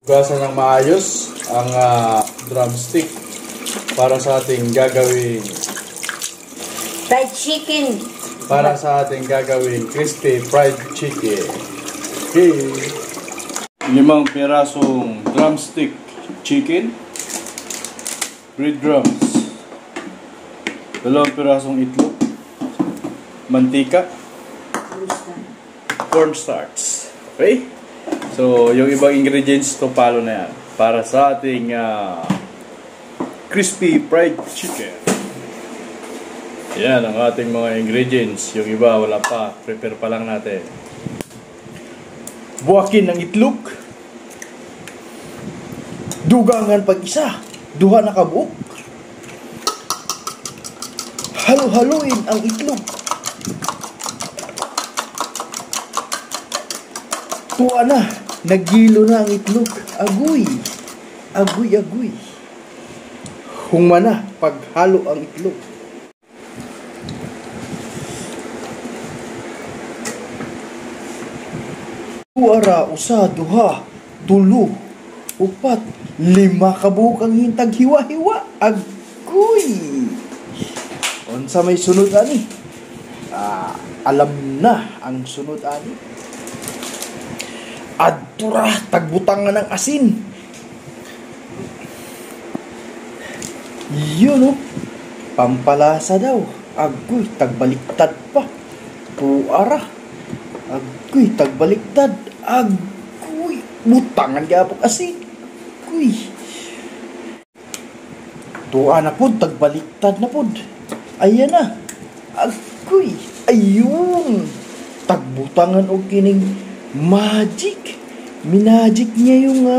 Hugasan ng maayos ang drumstick para sa ating gagawing fried chicken. Para sa ating gagawing crispy fried chicken. Okay. 5 pirasong drumstick chicken, breadcrumbs, 2 pirasong itlog, mantika, cornstarch. Okay? So, yung ibang ingredients to follow na yan para sa ating crispy fried chicken. Yan ang ating mga ingredients. Yung iba wala pa, prepare pa lang natin. Buwakin ng itlog, dugangan pag isa, duha na kabuok. Halo-haluin ang itlog. Tuwa na, nagilo na ang itlog. Agoy, agoy. Humana paghalo ang itlog. Tuara, usa, duha, tulo, upat, 5 kabuok ang hintag hiwa-hiwa. Agoy! Unsa may sunod ani? Alam na ang sunod ani. Adtura, tagbutangan ng asin. Yun, pampalasa daw. Agoy, tagbaliktad pa. Tuara. Agoy, tagbaliktad. Agoy, butangan gapok asin. Agoy. Tuwa na pod, tagbaliktad na pod. Ayan na. Agoy, ayun. Tagbutangan o kining magic. Minagic niya yung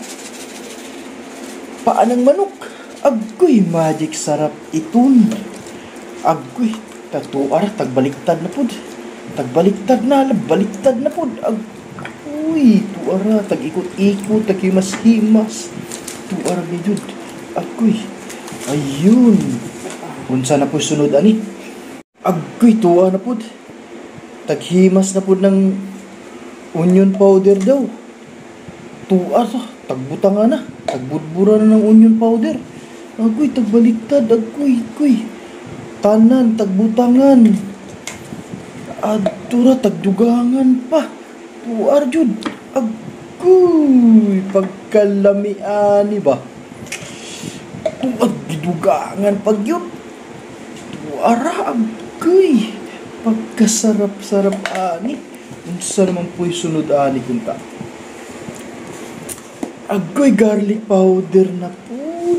paa ng manok. Agoy, magic sarap itun. Agoy, tatuar, tagbaliktad na pod. Tagbaliktad na, baliktad na pod. Agoy, tuara, tag-ikot-ikot, tag-himas-himas. Tuara, medyo. Agoy, ayun. Unsa na po sunod ani? Agoy, tuwa na pod. Taghimas na pod ng onion powder daw. Tuwa to, tagbutanga na. Tagbudbura na ng onion powder. Agoy, tagbaliktad. Agoy. Tanan, tagbutangan. Adtura, tagdugangan pa. Tuwa, jud. Agoy, pagkalamiani ba? Tuwa, gidugangan pag yun. Tuwa, agoy. Pagkasarap-sarap ani. Unsa naman po'y sunod ani kunta? Agoy, garlic powder na po.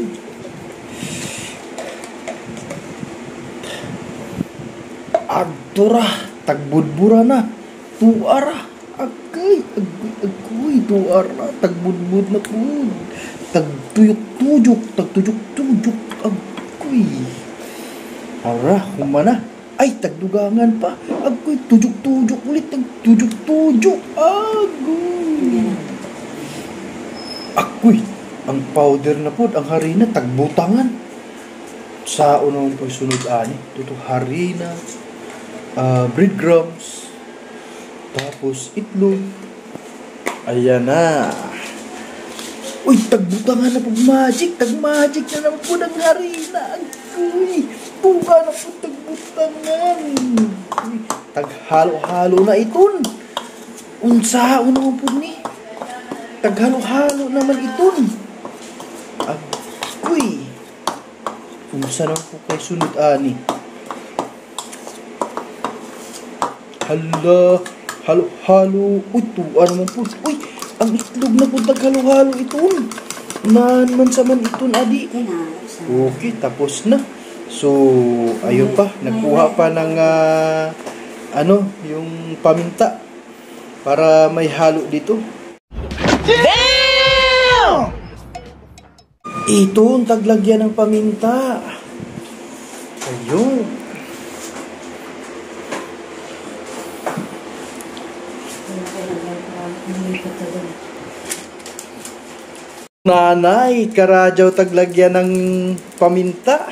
Adtura, tagbudbura na. Tuara, agoy, tuara, tagbudbud na po. Tagtuyok-tuyok, agoy. Ara, humana. Ay, tagdugangan pa. Agoy, tujuk-tujuk ulit. Tagtujuk-tujuk. Agoy, ang powder na po, ang harina, tagbutangan. Sa unang po sunod ani. Tuto harina, breadcrumbs, tapos itlog. Ayan na. Uy, tagbutangan na po, magic. Tag-magic na naman po ng harina. Agoy, tuga na po, tagbutangan. Taghalo-halo na iton. Unsa, unang po ni. Taghalo-halo naman iton. Agoy. Unsa naman po kay sunod ani. Hala, halo-halo. Uy, tuwa naman po. Uy, ang itlog na po, taghalo-halo iton. Naman sa man iton, adi. Okay, tapos na. So, ayun pa, nagkuha pa ng yung paminta para may halo dito. Damn! Ito ang taglagyan ng paminta. Ayun. Nanay, karadyaw taglagyan ng paminta.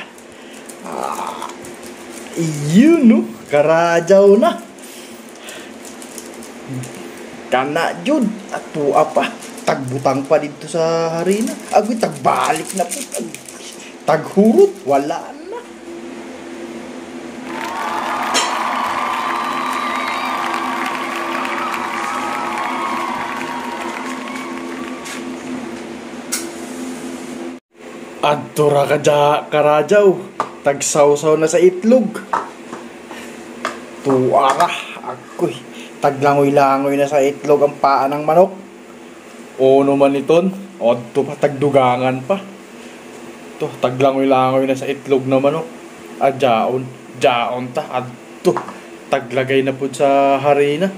Yun, no? Karadyaw na. Kana, jud. At tuwa pa. tagbutang pa dito sa harina. Agoy, tagbalik na po. Taghurot, wala na. Adtora ka karadyaw. Tagsawsaw na sa itlog. Tuara, agoy. Taglangoy-langoy na sa itlog ang paa ng manok. O naman iton, odto pa, tagdugangan pa. To, taglangoy-langoy na sa itlog na manok. Jaon ta, adto. Taglagay na po sa harina.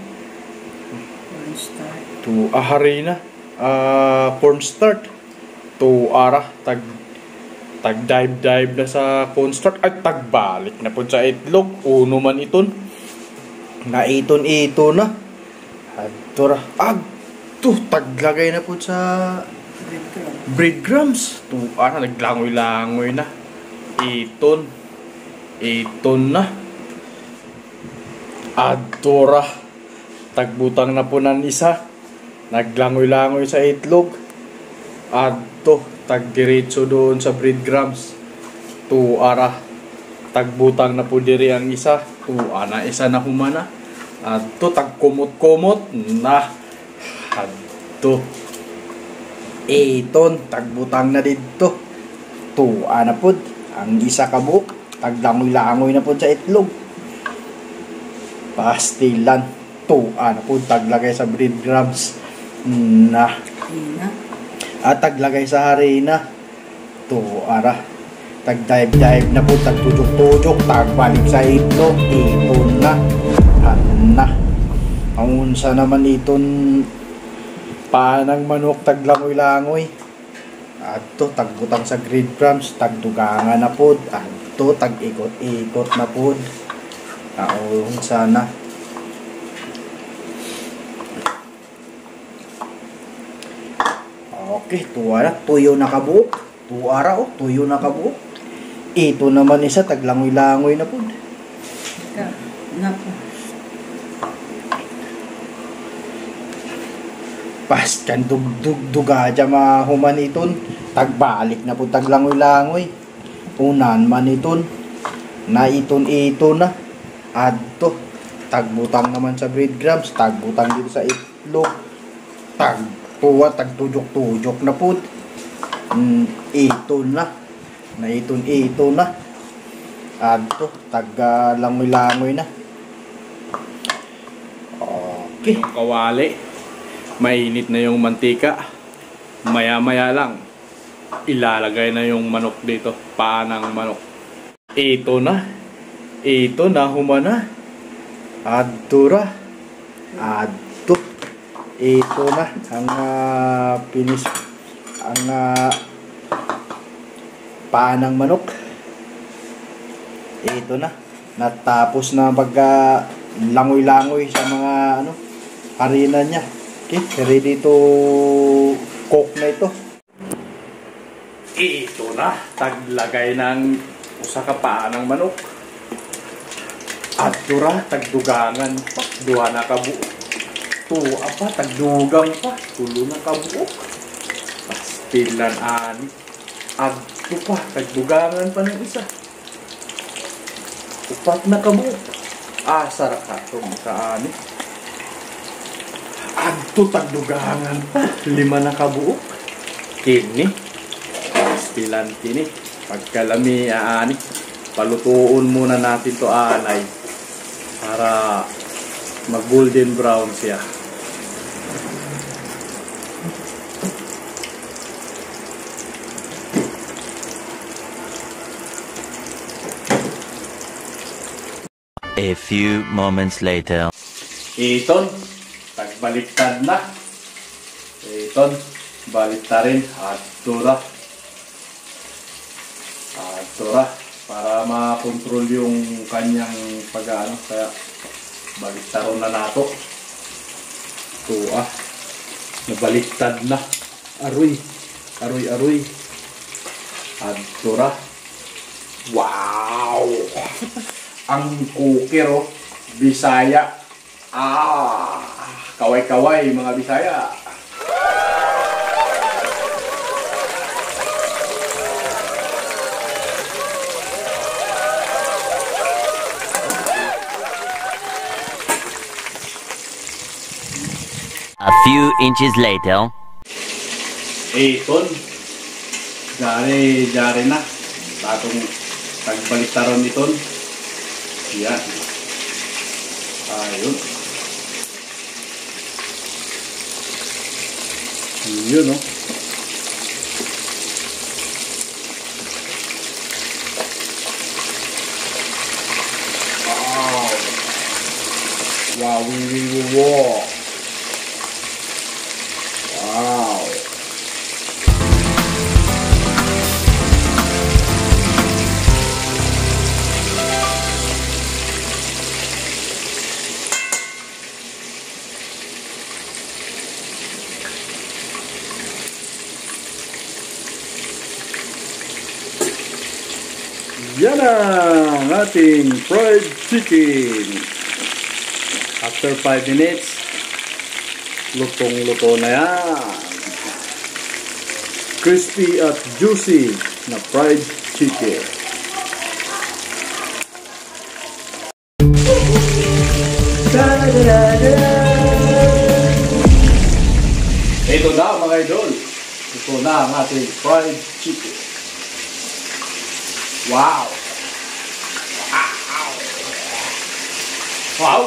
To, harina. Cornstarch. To, ara, tag-dive na sa cornstarch. At tagbalik na po sa itlog. O naman iton. Naiton-ito na. Adto ra. Taglagay na po sa breadcrumbs. Naglangoy-langoy na. Iton na. Adora. Tagbutang na po ng isa. Naglangoy-langoy sa itlog. Tagdiretso doon sa breadcrumbs. Tagbutang na po diri ang isa. Isa na humana. Tagkumot-kumot na. Iton, tagbutang na dito. Na po. Ang isa kabuk. Taglangoy-langoy na po sa itlog. Pastilan. Na po. Taglagay sa breadcrumbs. Na. At taglagay sa harina. Tagdive na po. Tagtujuk-tujuk. Tagbalik sa itlog. Iton na. Ang unsa naman iton paa ng manok taglangoy-langoy. Tagbutang sa breadcrumbs, tagdugangan na pod. Tag-ikot-ikot na pod. Sana. Okay, tuyo na kabuok. Tuyo na kabuok. Ito naman isa, taglangoy-langoy na pod. Paskan dugduga dya mahuman iton. Tagbalik na po taglangoy-langoy. Unan man iton. Naiton-ito na. Tagbutang naman sa breadcrumbs. Tagbutang dito sa itlog. Tagtujuk-tujuk na po. Ito na. Naiton-ito na. Taglangoy-langoy na. Okay. Kawali. Mainit na yung mantika. Maya-maya lang. Ilalagay na yung manok dito. Paa ng manok. Ito na. Humana. Adura. Ito na. Ang finish. Ang paa ng manok. Ito na. Natapos na langoy-langoy sa mga harina niya. Okay, ready to cook na ito. Ito na, taglagay ng usa ka paa ng manok. Tagdugangan pa, duha na kabuok. Tagdugang pa, tulo na kabuok. Pastilan ani. Tagdugangan pa ng isa. Upat na kabuok. Sarap ka itong sa ani. Tagdugangan pa. 5 na kabuok. Kini. Pastilan kini. Pagkalami ani. Palutuon muna natin to anay. Para mag golden brown siya. A few moments later. Iton, tagbaliktad na. Iton, baliktarin. Adtura. Para makontrol yung kanyang pag-ano. Kaya baliktaron na nato. Nabaliktad na. Aroy. Adtura. Wow! Ang cooker, Bisaya. Kaway-kaway mga Bisaya. few inches later. Ton. Jari na. Tatong tagbaliktaron iton. Yan. Ayun. Yun, no? Wow. Wow. Wow. Yan ang ating fried chicken. After 5 minutes, lutong-luto na yan. Crispy at juicy na fried chicken. Ito na mga idol. Ito na ang ating fried chicken. Wow! Wow!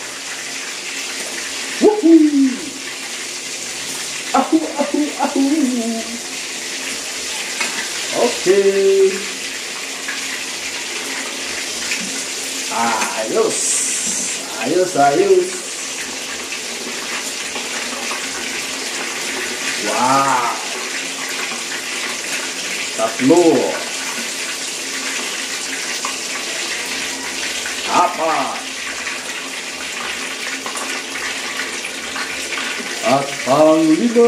Woohoo! Ahu, ahu, ahu! Okay! Ayos! Ayos, ayos! Wow! Tatlo! Apat! At panglima!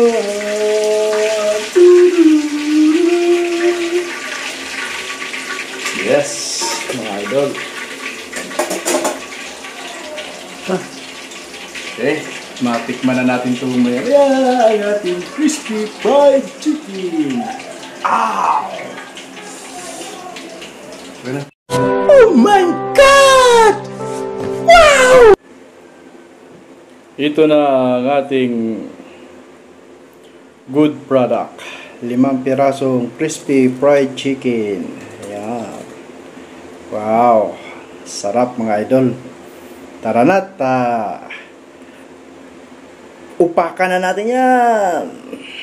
Yes, mga idol. Okay, matikman na natin itong maya ang ating crispy fried chicken. Ow! Oh my God! Wow! Ito na ang ating good product. 5 pirasong crispy fried chicken. Ayan. Wow. Sarap mga idol. Tara na. Upakan na natin yan.